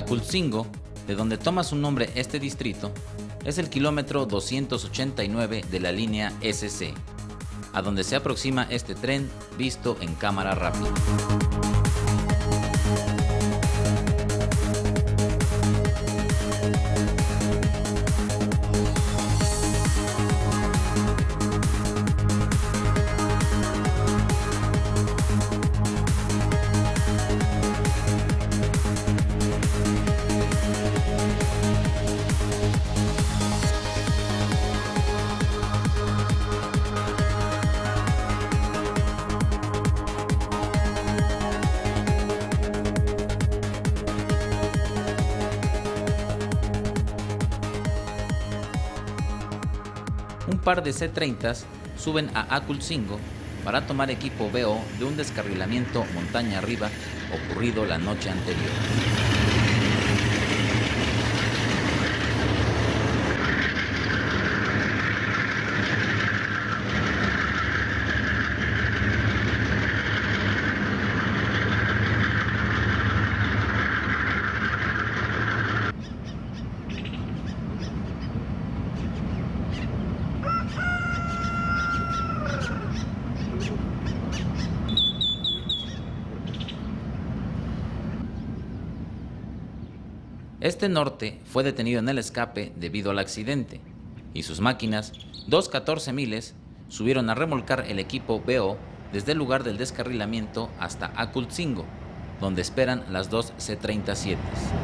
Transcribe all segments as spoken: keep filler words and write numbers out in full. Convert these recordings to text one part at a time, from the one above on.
Acultzingo, de donde toma su nombre este distrito, es el kilómetro doscientos ochenta y nueve de la línea ese ce, a donde se aproxima este tren visto en cámara rápida. Un par de ce treinta suben a Acultzingo para tomar equipo ve o de un descarrilamiento montaña arriba ocurrido la noche anterior. Este norte fue detenido en el escape debido al accidente, y sus máquinas, dos catorce miles, subieron a remolcar el equipo ve o desde el lugar del descarrilamiento hasta Acultzingo, donde esperan las dos ce treinta y siete.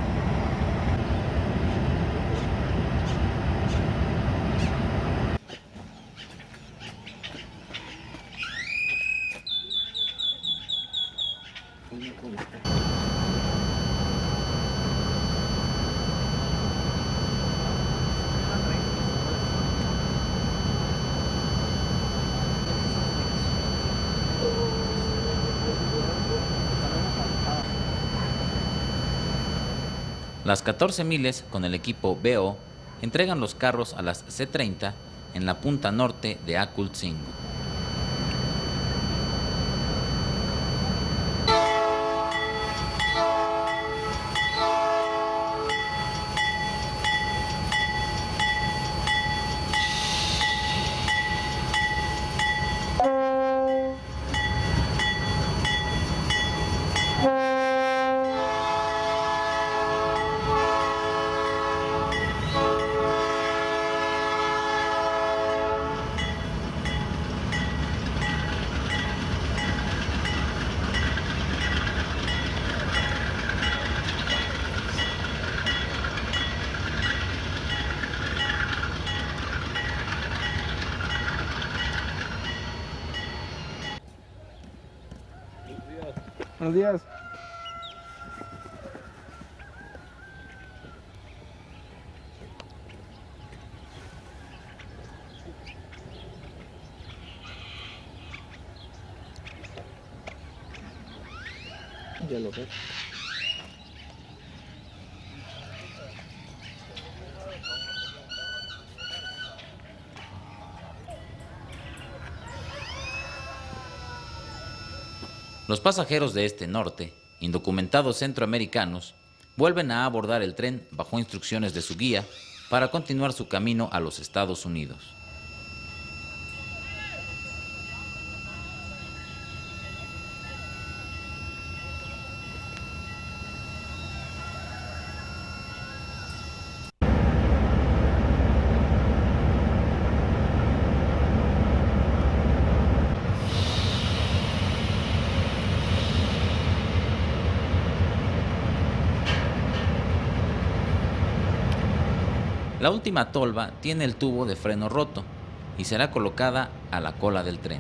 Las catorce miles con el equipo ve o entregan los carros a las ce treinta en la punta norte de Acultzingo. Buenos días. Ya lo ves. Los pasajeros de este norte, indocumentados centroamericanos, vuelven a abordar el tren bajo instrucciones de su guía para continuar su camino a los Estados Unidos. La última tolva tiene el tubo de freno roto y será colocada a la cola del tren.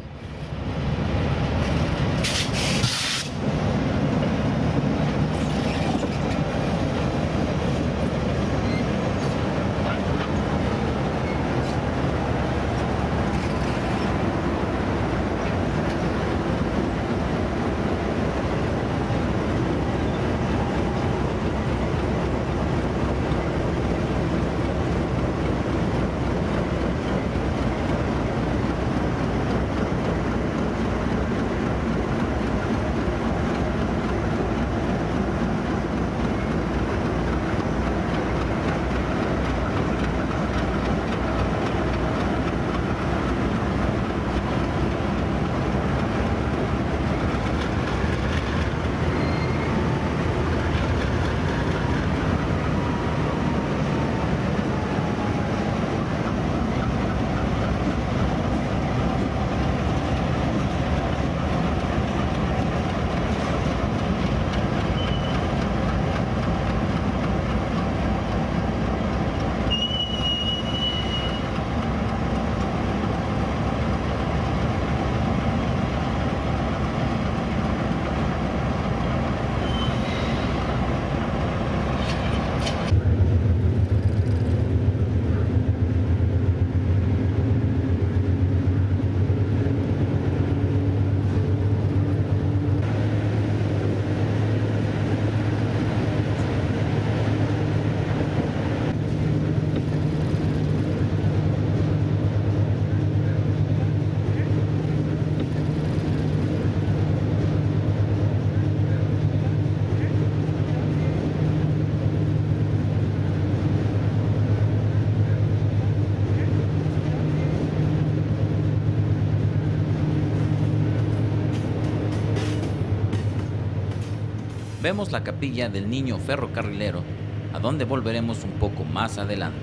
vemos la capilla del Niño Ferrocarrilero, a donde volveremos un poco más adelante.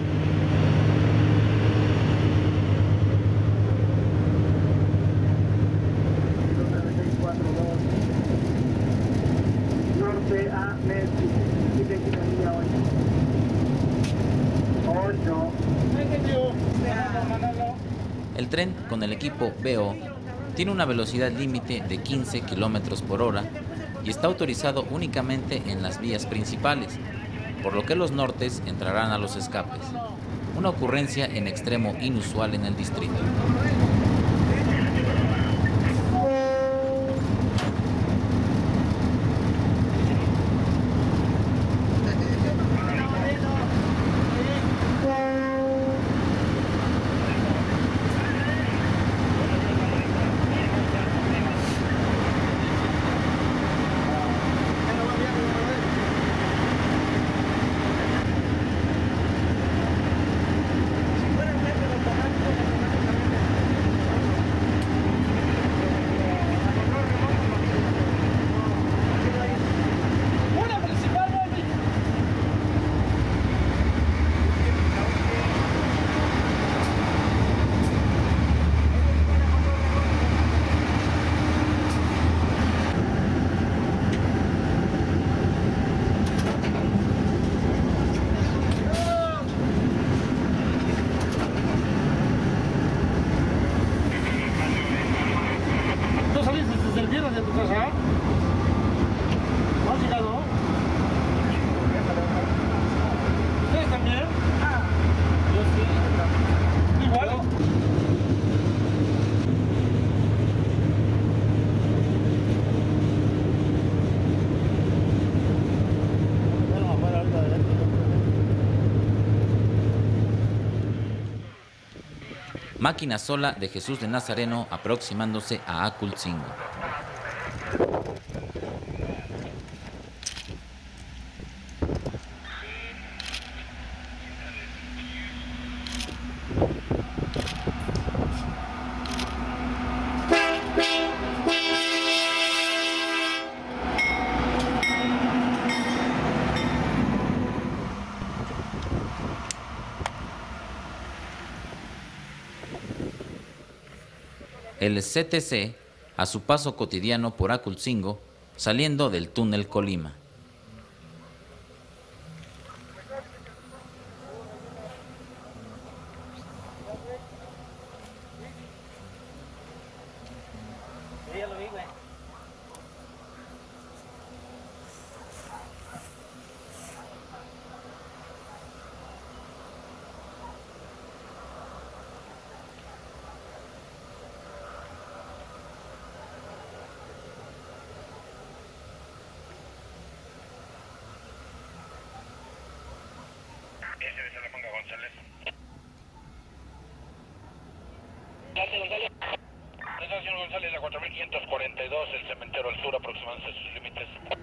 Norte a Messi, sigue aquí la línea ocho. El tren con el equipo B O tiene una velocidad límite de quince kilómetros por hora y está autorizado únicamente en las vías principales, por lo que los nortes entrarán a los escapes, una ocurrencia en extremo inusual en el distrito. Máquina sola de Jesús de Nazareno aproximándose a Acultzingo. El C T C a su paso cotidiano por Acultzingo, saliendo del túnel Colima. Estación González, la cuatro mil quinientos cuarenta y dos, el cementerio al sur, aproximándose a sus límites.